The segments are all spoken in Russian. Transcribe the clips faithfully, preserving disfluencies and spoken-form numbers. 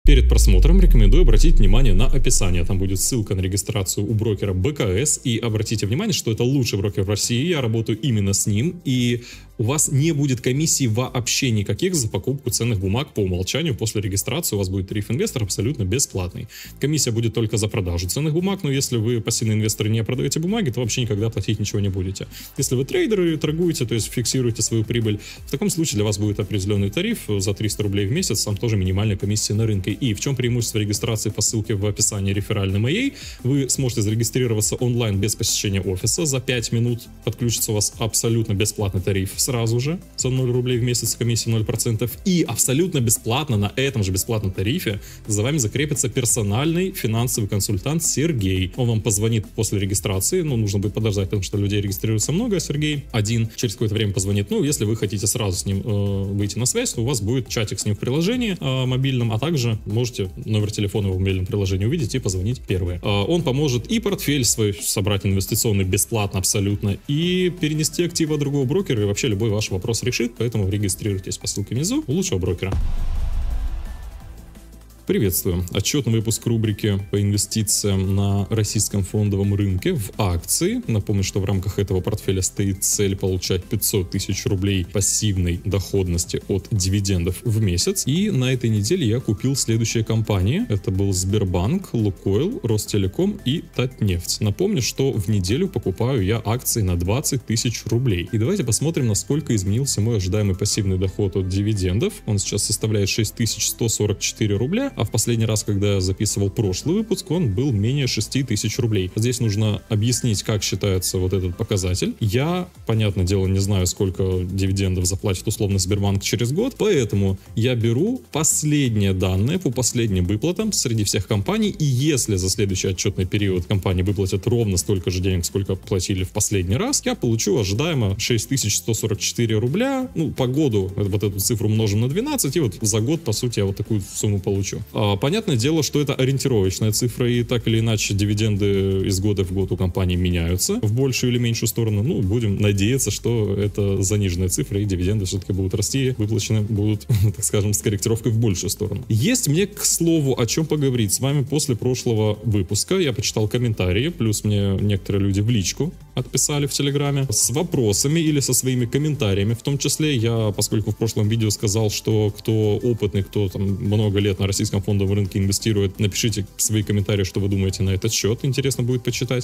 Перед просмотром рекомендую обратить внимание на описание. Там будет ссылка на регистрацию у брокера бэ ка эс. И обратите внимание, что это лучший брокер в России. Я работаю именно с ним. И у вас не будет комиссии вообще никаких за покупку ценных бумаг по умолчанию. После регистрации у вас будет тариф инвестор абсолютно бесплатный. Комиссия будет только за продажу ценных бумаг, но если вы пассивный инвестор и не продаете бумаги, то вообще никогда платить ничего не будете. Если вы трейдеры, торгуете, то есть фиксируете свою прибыль, в таком случае для вас будет определенный тариф за триста рублей в месяц, там тоже минимальная комиссия на рынке. И в чем преимущество регистрации по ссылке в описании реферальной моей? Вы сможете зарегистрироваться онлайн без посещения офиса. За пять минут подключится у вас абсолютно бесплатный тариф сразу же за ноль рублей в месяц, комиссия ноль процентов. И абсолютно бесплатно на этом же бесплатном тарифе за вами закрепится персональный финансовый консультант Сергей. Он вам позвонит после регистрации, ну, нужно будет подождать, потому что людей регистрируется много, а Сергей один через какое-то время позвонит. Ну, если вы хотите сразу с ним э, выйти на связь, то у вас будет чатик с ним в приложении э, мобильном, а также можете номер телефона в мобильном приложении увидеть и позвонить первые. Э, он поможет и портфель свой собрать инвестиционный бесплатно абсолютно, и перенести активы от другого брокера, и вообще любой ваш вопрос решит, поэтому регистрируйтесь по ссылке внизу у лучшего брокера. Приветствую. Отчетный выпуск рубрики по инвестициям на российском фондовом рынке в акции. Напомню, что в рамках этого портфеля стоит цель получать пятьсот тысяч рублей пассивной доходности от дивидендов в месяц. И на этой неделе я купил следующие компании. Это был Сбербанк, Лукойл, Ростелеком и Татнефть. Напомню, что в неделю покупаю я акции на двадцать тысяч рублей. И давайте посмотрим, насколько изменился мой ожидаемый пассивный доход от дивидендов. Он сейчас составляет шесть тысяч сто сорок четыре рубля. А в последний раз, когда я записывал прошлый выпуск, он был менее шести тысяч рублей. Здесь нужно объяснить, как считается вот этот показатель. Я, понятное дело, не знаю, сколько дивидендов заплатит условно Сбербанк через год, поэтому я беру последние данные по последним выплатам среди всех компаний, и если за следующий отчетный период компании выплатят ровно столько же денег, сколько платили в последний раз, я получу ожидаемо шесть тысяч сто сорок четыре рубля. Ну, по году вот эту цифру умножим на двенадцать, и вот за год, по сути, я вот такую сумму получу. Понятное дело, что это ориентировочная цифра, и так или иначе дивиденды из года в год у компании меняются в большую или меньшую сторону. Ну, будем надеяться, что это заниженная цифра, и дивиденды все-таки будут расти, выплачены будут, так скажем, с корректировкой в большую сторону. Есть мне, к слову, о чем поговорить с вами после прошлого выпуска. Я почитал комментарии, плюс мне некоторые люди в личку отписали в Телеграме с вопросами или со своими комментариями. В том числе я, поскольку в прошлом видео сказал, что кто опытный, кто там много лет на российском фондовом рынке инвестирует, напишите свои комментарии, что вы думаете на этот счет, интересно будет почитать.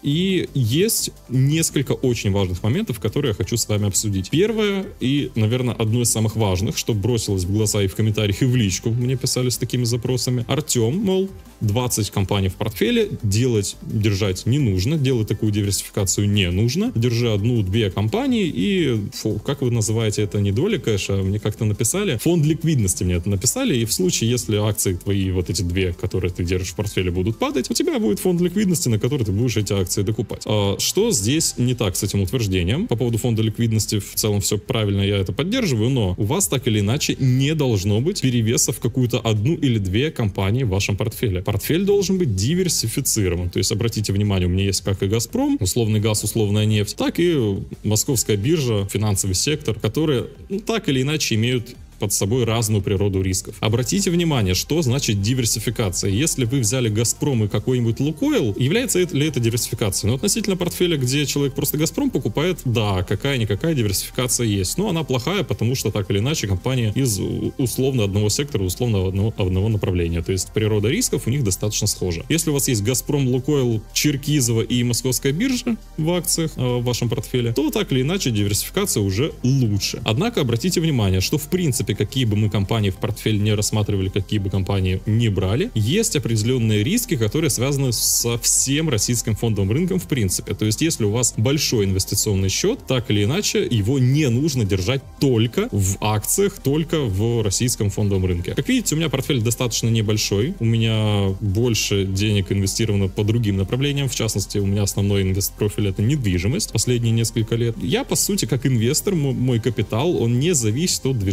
И есть несколько очень важных моментов, которые я хочу с вами обсудить. Первое и, наверное, одно из самых важных, что бросилось в глаза и в комментариях, и в личку мне писали с такими запросами. Артем, мол, двадцать компаний в портфеле делать, держать не нужно, делать такую диверсификацию не нужно. Держи одну-две компании и, фу, как вы называете это, не доля кэша, мне как-то написали, фонд ликвидности мне это написали, и в случае, если акции твои, вот эти две, которые ты держишь в портфеле, будут падать, у тебя будет фонд ликвидности, на который ты будешь эти акции докупать. А что здесь не так с этим утверждением? По поводу фонда ликвидности в целом все правильно, я это поддерживаю, но у вас так или иначе не должно быть перевеса в какую-то одну или две компании в вашем портфеле. Портфель должен быть диверсифицирован, то есть обратите внимание, у меня есть как и Газпром, условный газ, условная нефть, так и Московская биржа, финансовый сектор, которые, ну, так или иначе имеют под собой разную природу рисков. Обратите внимание, что значит диверсификация. Если вы взяли Газпром и какой-нибудь Лукойл, является ли это диверсификацией? Но относительно портфеля, где человек просто Газпром покупает, да, какая-никакая диверсификация есть. Но она плохая, потому что так или иначе компания из условно одного сектора, условно одного, одного направления. То есть природа рисков у них достаточно схожа. Если у вас есть Газпром, Лукойл, Черкизово и Московская биржа в акциях э, в вашем портфеле, то так или иначе диверсификация уже лучше. Однако обратите внимание, что в принципе какие бы мы компании в портфель не рассматривали, какие бы компании не брали, есть определенные риски, которые связаны со всем российским фондовым рынком в принципе. То есть, если у вас большой инвестиционный счет, так или иначе, его не нужно держать только в акциях, только в российском фондовом рынке. Как видите, у меня портфель достаточно небольшой, у меня больше денег инвестировано по другим направлениям, в частности, у меня основной инвест-профиль — это недвижимость последние несколько лет. Я, по сути, как инвестор, мой капитал, он не зависит от движений на фондовом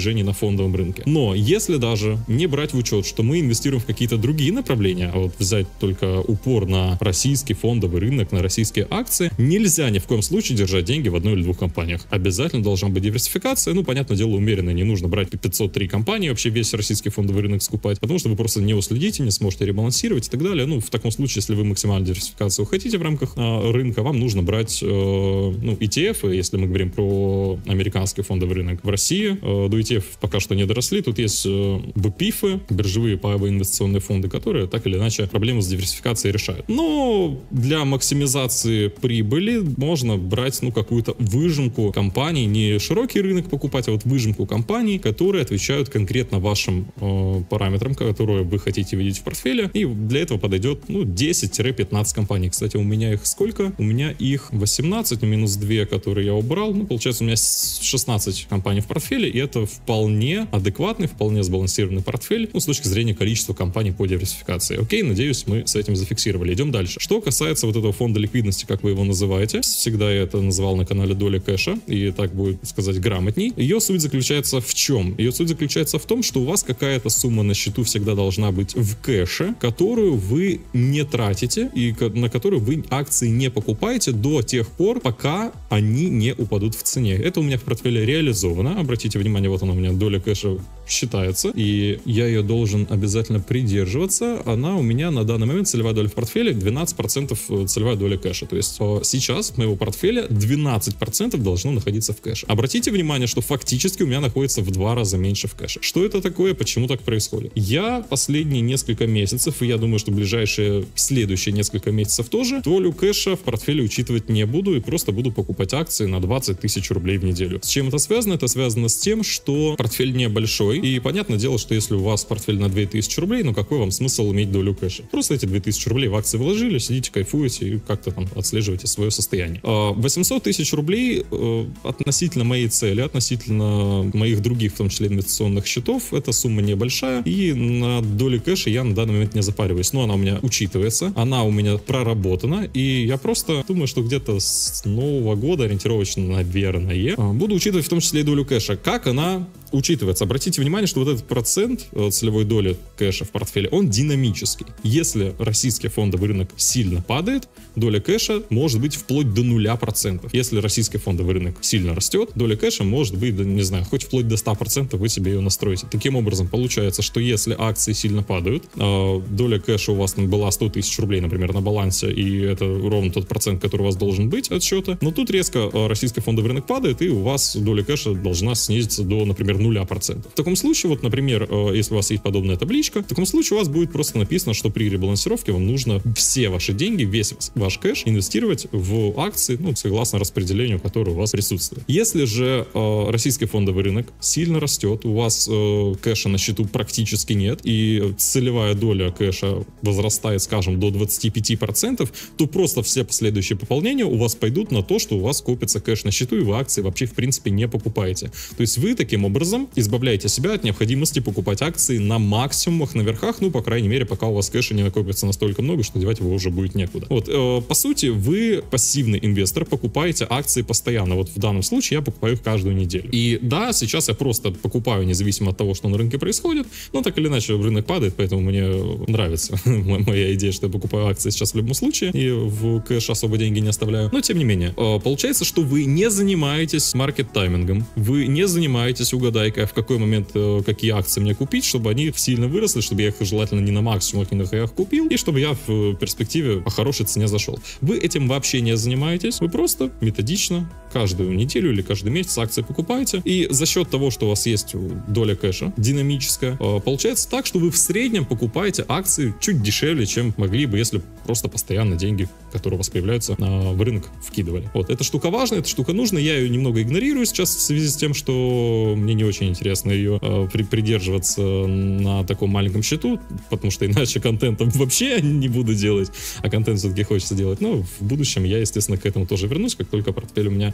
фондовом рынке. Но если даже не брать в учет, что мы инвестируем в какие-то другие направления, а вот взять только упор на российский фондовый рынок, на российские акции, нельзя ни в коем случае держать деньги в одной или двух компаниях. Обязательно должна быть диверсификация. Ну, понятное дело, умеренная. Не нужно брать пятьсот три компании, вообще весь российский фондовый рынок скупать, потому что вы просто не уследите, не сможете ребалансировать и так далее. Ну, в таком случае, если вы максимальную диверсификацию хотите в рамках а, рынка, вам нужно брать э, ну, и ти эф, если мы говорим про американский фондовый рынок в России. Э, до и ти эф пока что не доросли. Тут есть э, би пи эф, биржевые паевые инвестиционные фонды, которые так или иначе проблемы с диверсификацией решают. Но для максимизации прибыли можно брать, ну, какую-то выжимку компаний, не широкий рынок покупать, а вот выжимку компаний, которые отвечают конкретно вашим э, параметрам, которые вы хотите видеть в портфеле. И для этого подойдет, ну, десять-пятнадцать компаний. Кстати, у меня их сколько? У меня их восемнадцать, минус две, которые я убрал. Ну, получается, у меня шестнадцать компаний в портфеле, и это вполне адекватный, вполне сбалансированный портфель, ну, с точки зрения количества компаний по диверсификации. Окей, надеюсь, мы с этим зафиксировали. Идем дальше. Что касается вот этого фонда ликвидности, как вы его называете, всегда я это называл на канале «Доля кэша», и так будет сказать грамотней. Ее суть заключается в чем? Ее суть заключается в том, что у вас какая-то сумма на счету всегда должна быть в кэше, которую вы не тратите и на которую вы акции не покупаете до тех пор, пока они не упадут в цене. Это у меня в портфеле реализовано. Обратите внимание, вот она у меня доля кэша считается, и я ее должен обязательно придерживаться. Она у меня на данный момент целевая доля в портфеле двенадцать процентов целевая доля кэша. То есть сейчас в моего портфеля двенадцать процентов должно находиться в кэше. Обратите внимание, что фактически у меня находится в два раза меньше в кэше. Что это такое? Почему так происходит? Я последние несколько месяцев, и я думаю, что ближайшие следующие несколько месяцев тоже, долю кэша в портфеле учитывать не буду и просто буду покупать акции на двадцать тысяч рублей в неделю. С чем это связано? Это связано с тем, что портфель небольшой, и понятное дело, что если у вас портфель на две тысячи рублей, ну какой вам смысл иметь долю кэша? Просто эти две тысячи рублей в акции вложили, сидите, кайфуете и как-то там отслеживаете свое состояние. восемьсот тысяч рублей относительно моей цели, относительно моих других, в том числе инвестиционных счетов, эта сумма небольшая, и на доле кэша я на данный момент не запариваюсь. Но она у меня учитывается, она у меня проработана, и я просто думаю, что где-то с нового года ориентировочно, наверное, буду учитывать в том числе и долю кэша. Как она учитывается? Обратите внимание, что вот этот процент целевой доли кэша в портфеле, он динамический. Если российский фондовый рынок сильно падает, доля кэша может быть вплоть до нуля процентов. Если российский фондовый рынок сильно растет, доля кэша может быть, не знаю, хоть вплоть до ста процентов вы себе ее настроите. Таким образом, получается, что если акции сильно падают, доля кэша у вас была сто тысяч рублей, например, на балансе, и это ровно тот процент, который у вас должен быть от счета, но тут резко российский фондовый рынок падает, и у вас доля кэша должна снизиться до, например, нуля процентов. В таком случае, вот, например, если у вас есть подобная табличка, в таком случае у вас будет просто написано, что при ребалансировке вам нужно все ваши деньги, весь ваш кэш инвестировать в акции, ну, согласно распределению, которое у вас присутствует. Если же э, российский фондовый рынок сильно растет, у вас э, кэша на счету практически нет, и целевая доля кэша возрастает, скажем, до двадцати пяти процентов, то просто все последующие пополнения у вас пойдут на то, что у вас копится кэш на счету, и вы акции вообще, в принципе, не покупаете. То есть вы таким образом избавляете себя от необходимости покупать акции на максимумах, на верхах, ну, по крайней мере, пока у вас кэша не накопится настолько много, что девать его уже будет некуда. Вот, э, по сути, вы пассивный инвестор, покупаете акции постоянно. Вот в данном случае я покупаю их каждую неделю. И да, сейчас я просто покупаю, независимо от того, что на рынке происходит, но так или иначе рынок падает, поэтому мне нравится моя идея, что я покупаю акции сейчас в любом случае, и в кэш особо деньги не оставляю. Но тем не менее, э, получается, что вы не занимаетесь маркет-таймингом, вы не занимаетесь угадайкой, в какой момент э, какие акции мне купить, чтобы они сильно выросли, чтобы я их желательно не на максимумах, не на хаях купил, и чтобы я в перспективе по хорошей цене зашел. Вы этим вообще не занимаетесь, вы просто методично каждую неделю или каждый месяц акции покупаете, и за счет того, что у вас есть доля кэша динамическая, э, получается так, что вы в среднем покупаете акции чуть дешевле, чем могли бы, если просто постоянно деньги, которые у вас появляются, э, в рынок вкидывали. Вот, эта штука важная, эта штука нужна, я ее немного игнорирую сейчас в связи с тем, что мне не очень интересно ее э, при, придерживаться на таком маленьком счету, потому что иначе контента вообще не буду делать, а контент все-таки хочется делать. Но в будущем я, естественно, к этому тоже вернусь, как только портфель у меня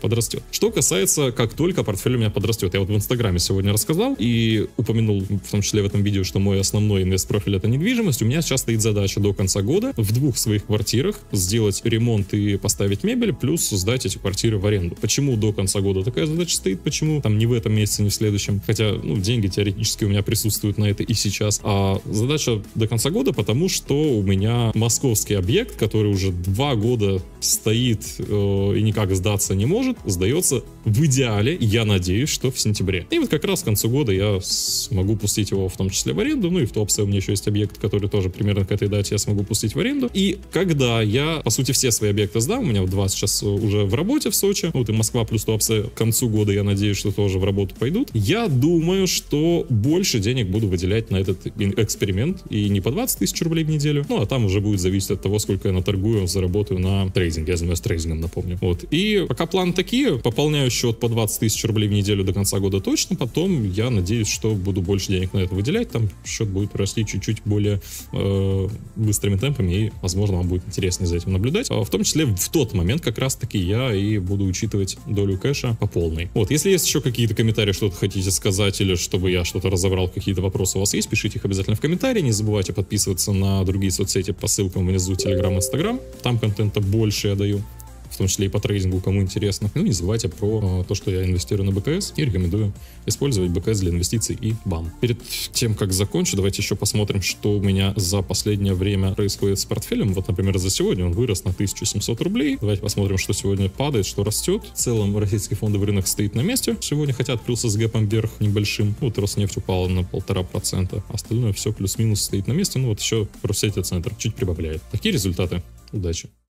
подрастет. Что касается, как только портфель у меня подрастет. Я вот в Инстаграме сегодня рассказал и упомянул, в том числе в этом видео, что мой основной инвест-профиль — это недвижимость. У меня сейчас стоит задача до конца года в двух своих квартирах сделать ремонт и поставить мебель, плюс сдать эти квартиры в аренду. Почему до конца года такая задача стоит? Почему там не в этом месяце, не в следующем? Хотя, ну, деньги теоретически у меня присутствуют на это и сейчас. А задача до конца года, потому что у меня московский объект, который уже два года стоит э, и никак сдаться не может, сдается в идеале, я надеюсь, что в сентябре. И вот как раз к концу года я смогу пустить его в том числе в аренду. Ну и в Туапсе у меня еще есть объект, который тоже примерно к этой дате я смогу пустить в аренду. И когда я, по сути, все свои объекты сдам, у меня два сейчас уже в работе в Сочи, вот и Москва плюс Туапсе к концу года, я надеюсь, что тоже в работу пойдут. Я думаю, что больше денег буду выделять на этот эксперимент, и не по двадцать тысяч рублей в неделю, ну а там уже будет зависеть от того, сколько я наторгую, заработаю на трейдинге. Я занимаюсь трейдингом, напомню. Вот. И пока планы такие, пополняю счет по двадцать тысяч рублей в неделю до конца года точно, потом я надеюсь, что буду больше денег на это выделять, там счет будет расти чуть-чуть более э, быстрыми темпами, и, возможно, вам будет интереснее за этим наблюдать. А в том числе в тот момент как раз-таки я и буду учитывать долю кэша по полной. Вот, если есть еще какие-то комментарии, что-то хотите сказать, или чтобы я что-то разобрал, какие-то вопросы у вас есть, пишите их обязательно в комментарии. Не забывайте подписываться на другие соцсети по ссылкам внизу, Telegram, Instagram. Там контента больше я даю, в том числе и по трейдингу, кому интересно. Ну, не забывайте про э, то, что я инвестирую на бэ ка эс и рекомендую использовать бэ ка эс для инвестиций и бам. Перед тем, как закончу, давайте еще посмотрим, что у меня за последнее время происходит с портфелем. Вот, например, за сегодня он вырос на тысячу семьсот рублей. Давайте посмотрим, что сегодня падает, что растет. В целом, российский фондовый рынок стоит на месте. Сегодня хотя открылся с гэпом вверх небольшим. Вот Роснефть упала на полтора процента. Остальное все плюс-минус стоит на месте. Ну вот еще Россельцентр чуть прибавляет. Такие результаты. Удачи!